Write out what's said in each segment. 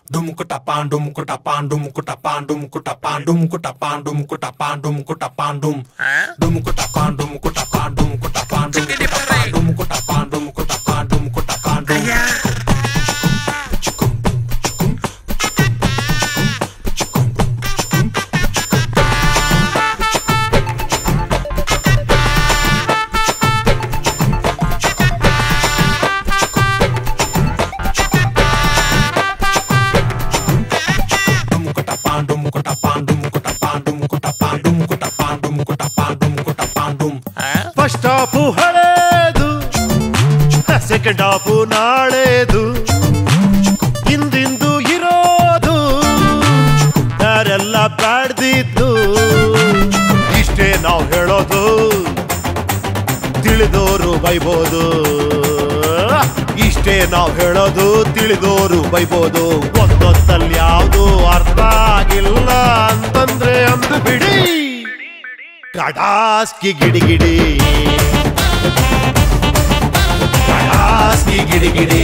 First half ಹಳೇದು, second half ನಾಳೆದು, ಹಿಂದಿಂದು ಇರೋದು ಯಾರೆಲ್ಲ ಬ್ಯಾಡ್ದಿದ್ದು. ಇಷ್ಟೇ ನಾವು ಹೇಳೋದು, ತಿಳಿದೋರು ಬೈಬೋದು. ಇಷ್ಟೇ ನಾವು ಹೇಳೋದು, ತಿಳಿದೋರು ಬೈಬೋದು. ಒಂದೊತ್ತಲ್ಲಿ ಯಾವುದು ಅರ್ಥ ಆಗಿಲ್ಲ ಅಂತಂದ್ರೆ ಅಂದು ಬಿಡಿ. ಕಡಾಸ್ಕಿ ಗಿಡಿಗಿಡಿ, ಕಡಾಸ್ಕಿ ಗಿಡಿಗಿಡಿ,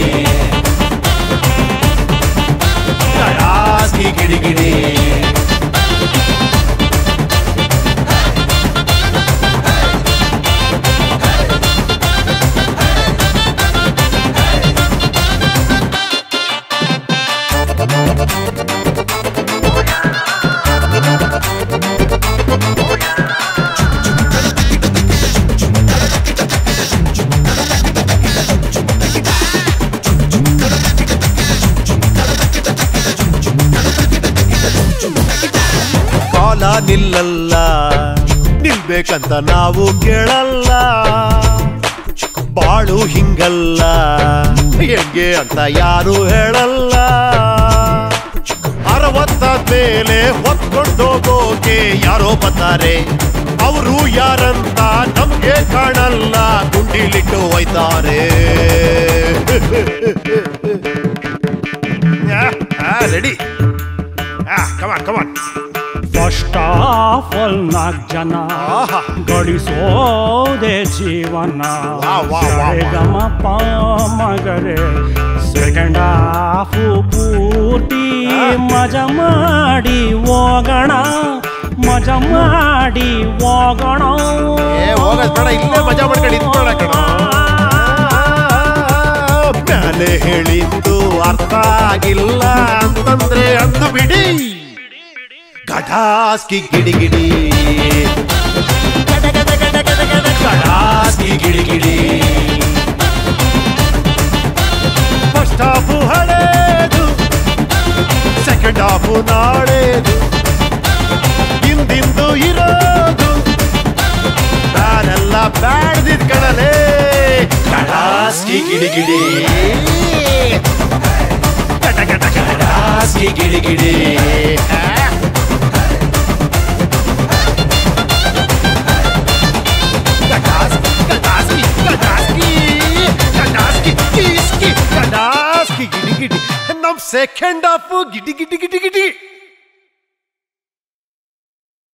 ಕಡಾಸ್ಕಿ ಗಿಡಿಗಿಡಿ. ಕಾಲ ನಿಲ್ಲಲ್ಲ, ನಿಲ್ಬೇಕಂತ ನಾವು ಕೇಳಲ್ಲ. ಬಾಳು ಹಿಂಗಲ್ಲ, ಹೆಂಗೆ ಅಂತ ಯಾರು ಹೇಳಲ್ಲ. 60 ಮೇಲೆ ಹೊತ್ಕೊಂಡೋಗೋಕೆ ಯಾರೋ ಬರ್ತಾರೆ, ಅವರು ಯಾರಂತ ನಮ್ಗೆ ಕಾಣಲ್ಲ. ಗುಂಡಿಲಿಟ್ಟು ಹೋಯ್ತಾರೆ. Ready, come on. First of all 4 ಜನ ಗಳಿಸೋದೆ ಜೀವನ. ಗಮ ಪ ಮಗರೆ ಸೆಕೆಂಡ್ ಹಾಫು ಪೂರ್ತಿ ಮಜಾ ಮಾಡಿ ಹೋಗೋಣ, ಮಜಾ ಮಾಡಿ ಹೋಗೋಣ. ಹೋಗೋದ್ ಇಲ್ಲೇ ಮಜಾ ಮಾಡ್ಕೊಂಡು ಇದ್ಬೇಡ ಕಣ. ಮೇಲೆ ಹೇಳಿದ್ದು ಅರ್ಥ ಆಗಿಲ್ಲ ಅಂತಂದ್ರೆ ಅಂದು ಬಿಡಿ. ಕಡಾಸ್ಕಿ ಗಿಡಿಗಿಡಿ, ಕಡಾಸ್ಕಿ ಗಿಡಿಗಿಡಿ. ಫಸ್ಟ್ ಹಾಫು ಹಳೇದು, ಸೆಕೆಂಡ್ ಹಾಫು ನಾಳೆದು, ಹಿಂದಿಂದು ಇರೋದು ನಾನೆಲ್ಲ ಬ್ಯಾಡ್ದಿದ್ ಕಣಲೇ. ಕಡಾಸ್ಕಿ ಗಿಡಿಗಿಡಿ, ಕಡಾಸ್ಕಿ ಗಿಡಿಗಿಡಿ. ಕಡಾಸ್ಕಿ ಗಿಡಿಗಿಡಿ, ನಮ್ ಸೆಕೆಂಡ್ ಹಾಫು ಗಿಡಿ ಗಿಡಿ ಗಿಡಿ ಗಿಡಿ.